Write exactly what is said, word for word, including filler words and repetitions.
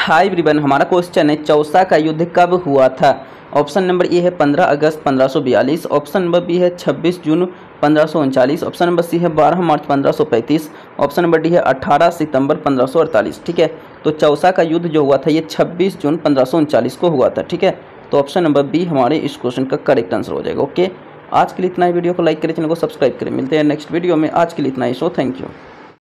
Hi everyone, हमारा question है चौसा का युद्ध कब हुआ था। ऑप्शन नंबर ए है पंद्रह अगस्त पंद्रह सौ बयालीस, ऑप्शन नंबर बी है छब्बीस जून पंद्रह सौ उनचालीस, ऑप्शन नंबर सी है बारह मार्च पंद्रह सौ पैंतीस, ऑप्शन नंबर डी है अठारह सितंबर पंद्रह सौ अड़तालीस। ठीक है, तो चौसा का युद्ध जो हुआ था ये छब्बीस जून पंद्रह सौ उनचालीस को हुआ था। ठीक है, तो ऑप्शन नंबर बी हमारे इस क्वेश्चन का करेक्ट आंसर हो जाएगा। ओके, आज के लिए इतना ही। वीडियो को लाइक करें, चैनल को सब्सक्राइब करें। मिलते हैं नेक्स्ट वीडियो में। आज के लिए इतना ही। So thank you.